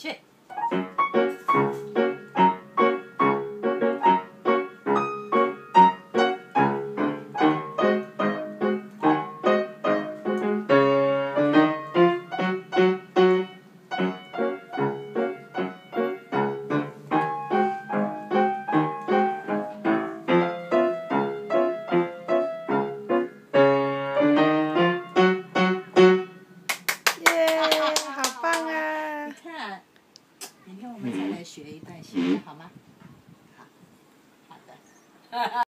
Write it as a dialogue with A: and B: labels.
A: 去。明天我们再来学一段新的，好吗？好，好的。